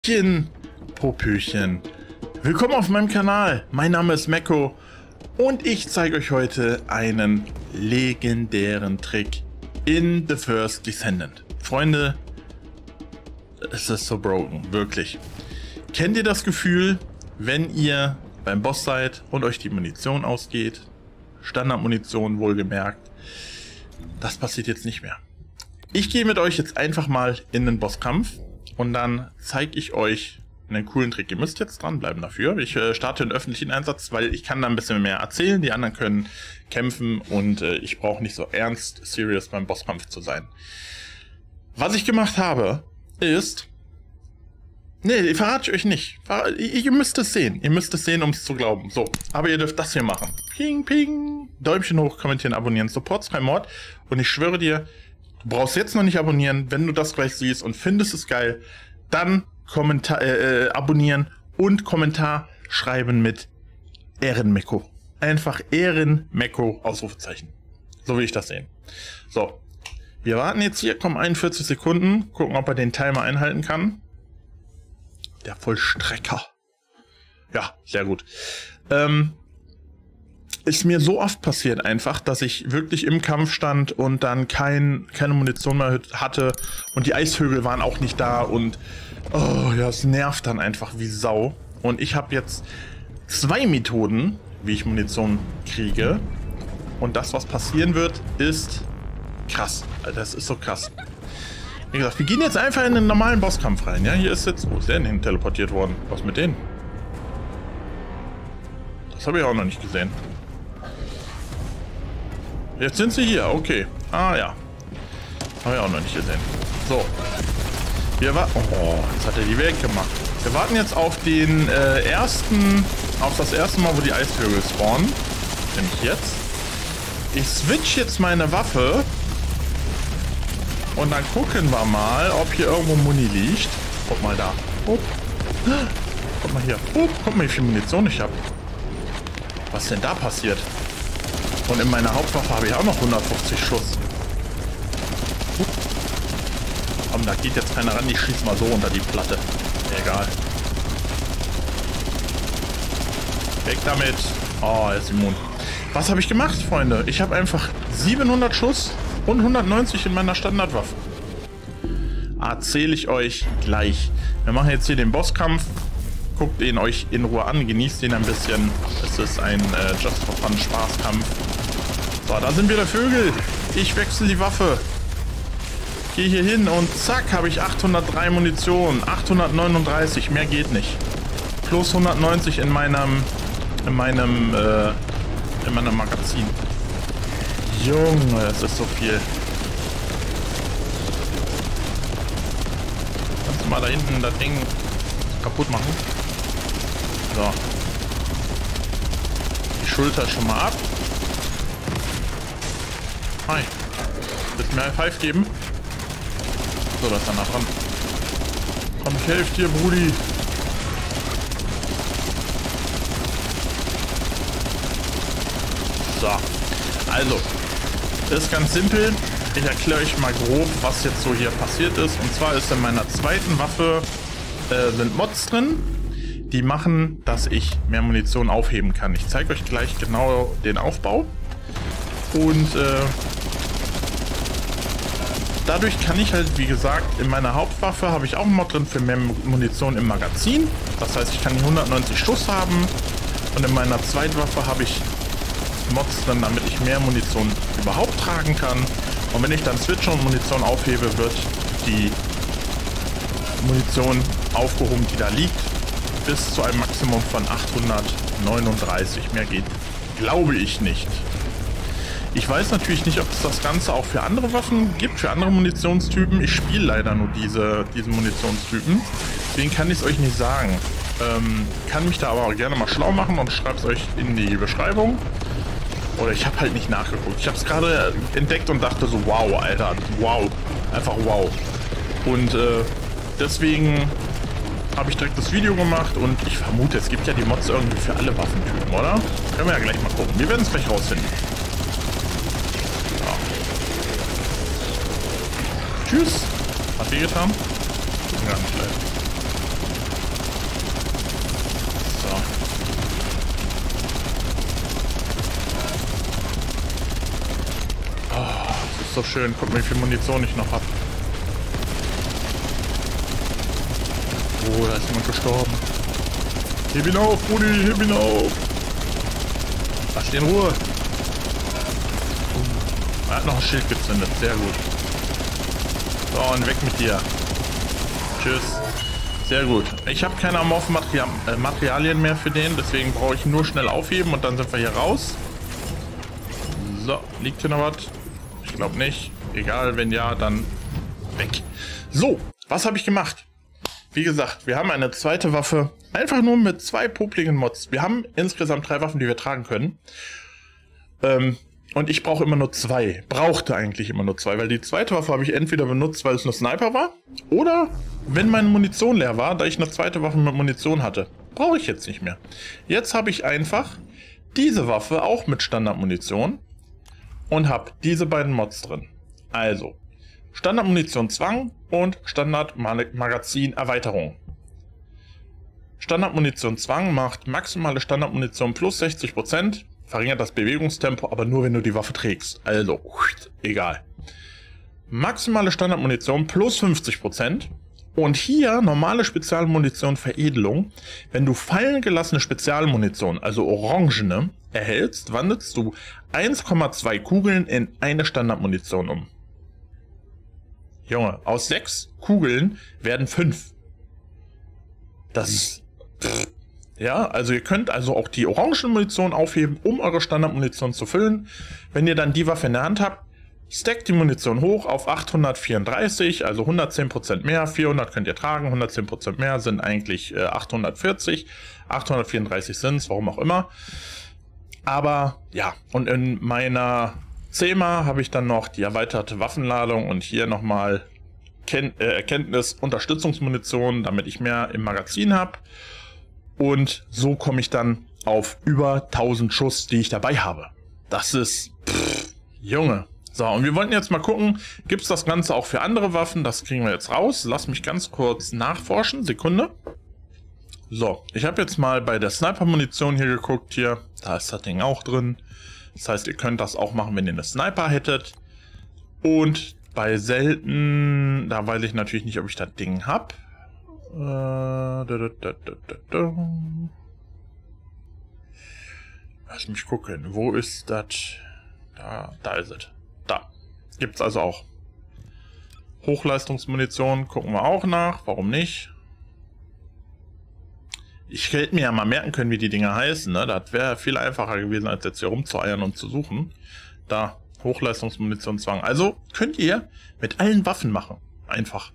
Popöchen. Willkommen auf meinem Kanal. Mein Name ist Mecko und ich zeige euch heute einen legendären Trick in The First Descendant. Freunde, es ist so broken, wirklich. Kennt ihr das Gefühl, wenn ihr beim Boss seid und euch die Munition ausgeht? Standardmunition wohlgemerkt. Das passiert jetzt nicht mehr. Ich gehe mit euch jetzt einfach mal in den Bosskampf. Und dann zeige ich euch einen coolen Trick. Ihr müsst jetzt dranbleiben dafür. Ich starte einen öffentlichen Einsatz, weil ich kann da ein bisschen mehr erzählen. Die anderen können kämpfen und ich brauche nicht so ernst, serious beim Bosskampf zu sein. Was ich gemacht habe, ist... Nee, verrate ich euch nicht. Ihr müsst es sehen. Ihr müsst es sehen, um es zu glauben. So, aber ihr dürft das hier machen. Ping, ping. Däumchen hoch, kommentieren, abonnieren. Support 3 Mord. Und ich schwöre dir... Du brauchst jetzt noch nicht abonnieren, wenn du das gleich siehst und findest es geil, dann abonnieren und Kommentar schreiben mit Ehrenmecko. Einfach Ehrenmecko, Ausrufezeichen. So will ich das sehen. So, wir warten jetzt hier, kommen 41 Sekunden, gucken, ob er den Timer einhalten kann. Der Vollstrecker. Ja, sehr gut. Ist mir so oft passiert einfach, dass ich wirklich im Kampf stand und dann keine Munition mehr hatte und die Eisvögel waren auch nicht da und oh ja, es nervt dann einfach wie Sau. Und ich habe jetzt 2 Methoden, wie ich Munition kriege, und das, was passieren wird, ist krass. Das ist so krass. Wie gesagt, wir gehen jetzt einfach in den normalen Bosskampf rein. Ja, hier ist jetzt, wo ist der denn hin teleportiert worden? Was mit denen? Das habe ich auch noch nicht gesehen. Jetzt sind sie hier, okay. Ah ja. Habe ich auch noch nicht gesehen. So. Wir warten. Oh, jetzt hat er die weggemacht. Wir warten jetzt auf den auf das erste Mal, wo die Eisvögel spawnen. Nämlich jetzt. Ich switch jetzt meine Waffe. Und dann gucken wir mal, ob hier irgendwo Muni liegt. Guck mal da. Oh. Guck mal hier. Oh, guck mal, wie viel Munition ich habe. Was ist denn da passiert? Und in meiner Hauptwaffe habe ich auch noch 150 Schuss. Komm, da geht jetzt keiner ran. Ich schieße mal so unter die Platte. Egal. Weg damit. Oh, er ist immun. Was habe ich gemacht, Freunde? Ich habe einfach 700 Schuss und 190 in meiner Standardwaffe. Erzähle ich euch gleich. Wir machen jetzt hier den Bosskampf. Guckt ihn euch in Ruhe an, genießt ihn ein bisschen. Es ist ein Just for Fun Spaßkampf. So, da sind wieder Vögel. Ich wechsle die Waffe. Gehe hier hin und zack, habe ich 803 Munition. 839, mehr geht nicht. Plus 190 in meinem Magazin. Junge, es ist so viel. Kannst du mal da hinten das Ding kaputt machen? So. Die Schulter schon mal ab. Hi. Willst du mir ein Pfeif geben? So, da ist er nah dran. Komm, ich helfe dir, Brudi. So. Also. Das ist ganz simpel. Ich erkläre euch mal grob, was jetzt so hier passiert ist. Und zwar ist in meiner zweiten Waffe sind Mods drin. Die machen, dass ich mehr Munition aufheben kann. Ich zeige euch gleich genau den Aufbau. Und dadurch kann ich halt, wie gesagt, in meiner Hauptwaffe habe ich auch einen Mod drin für mehr Munition im Magazin. Das heißt, ich kann 190 Schuss haben. Und in meiner Zweitwaffe habe ich Mods drin, damit ich mehr Munition überhaupt tragen kann. Und wenn ich dann switche und Munition aufhebe, wird die Munition aufgehoben, die da liegt. Bis zu einem Maximum von 839. Mehr geht, glaube ich, nicht. Ich weiß natürlich nicht, ob es das Ganze auch für andere Waffen gibt, für andere Munitionstypen. Ich spiele leider nur diese Munitionstypen. Deswegen kann ich es euch nicht sagen. Kann mich da aber auch gerne mal schlau machen und schreibe es euch in die Beschreibung. Oder ich habe halt nicht nachgeguckt. Ich habe es gerade entdeckt und dachte so, wow, Alter, wow. Einfach wow. Und deswegen... habe ich direkt das Video gemacht und ich vermute, es gibt ja die Mods irgendwie für alle Waffentypen, oder? Können wir ja gleich mal gucken. Wir werden es gleich rausfinden. Ja. Tschüss. Hat weh getan? Tut mir gar nicht leid. so schön. Guck mal, wie viel Munition ich noch habe. Oh, da ist jemand gestorben. Heb ihn auf, Brudi, heb ihn auf. Lass ihn in Ruhe. Er hat noch ein Schild gezündet, sehr gut. So, und weg mit dir. Tschüss. Sehr gut. Ich habe keine amorphen Materialien mehr für den, deswegen brauche ich nur schnell aufheben und dann sind wir hier raus. So, liegt hier noch was? Ich glaube nicht. Egal, wenn ja, dann weg. So, was habe ich gemacht? Wie gesagt, wir haben eine zweite Waffe, einfach nur mit 2 popligen Mods. Wir haben insgesamt 3 Waffen, die wir tragen können. Und ich brauche immer nur 2. Brauchte eigentlich immer nur 2, weil die zweite Waffe habe ich entweder benutzt, weil es nur Sniper war, oder wenn meine Munition leer war, da ich eine zweite Waffe mit Munition hatte. Brauche ich jetzt nicht mehr. Jetzt habe ich einfach diese Waffe auch mit Standardmunition und habe diese beiden Mods drin. Also, Standardmunition Zwang und Standardmagazin Erweiterung. Standardmunition Zwang macht maximale Standardmunition plus 60%, verringert das Bewegungstempo, aber nur wenn du die Waffe trägst. Also, egal. Maximale Standardmunition plus 50%. Und hier normale Spezialmunition Veredelung. Wenn du fallen gelassene Spezialmunition, also orangene, erhältst, wandelst du 1,2 Kugeln in eine Standardmunition um. Junge, aus 6 Kugeln werden 5. Das ist... Ja, also ihr könnt also auch die orangen Munition aufheben, um eure Standardmunition zu füllen. Wenn ihr dann die Waffe in der Hand habt, stackt die Munition hoch auf 834, also 110% mehr. 400 könnt ihr tragen, 110% mehr sind eigentlich 840. 834 sind es, warum auch immer. Aber ja, und in meiner CEMA habe ich dann noch die erweiterte Waffenladung und hier nochmal Erkenntnis, Unterstützungsmunition, damit ich mehr im Magazin habe. Und so komme ich dann auf über 1000 Schuss, die ich dabei habe. Das ist... Junge. So, und wir wollten jetzt mal gucken, gibt es das Ganze auch für andere Waffen? Das kriegen wir jetzt raus. Lass mich ganz kurz nachforschen. Sekunde. So, ich habe jetzt mal bei der Sniper-Munition hier geguckt. Hier, da ist das Ding auch drin. Das heißt, ihr könnt das auch machen, wenn ihr eine Sniper hättet. Und bei selten, da weiß ich natürlich nicht, ob ich das Ding habe. Lass mich gucken. Wo ist das? Da ist es. Da. Gibt es also auch. Hochleistungsmunition gucken wir auch nach. Warum nicht? Ich hätte mir ja mal merken können, wie die Dinger heißen. Ne? Das wäre viel einfacher gewesen, als jetzt hier rumzueiern und zu suchen. Da. Hochleistungsmunition Zwang. Also könnt ihr mit allen Waffen machen. Einfach.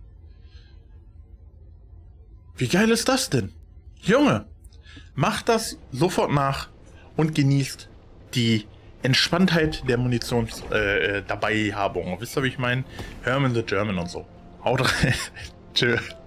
Wie geil ist das denn? Junge, macht das sofort nach und genießt die Entspanntheit der Munitions Dabeihabung. Wisst ihr, wie ich meine? Herman the German und so. Haut rein. Tschö.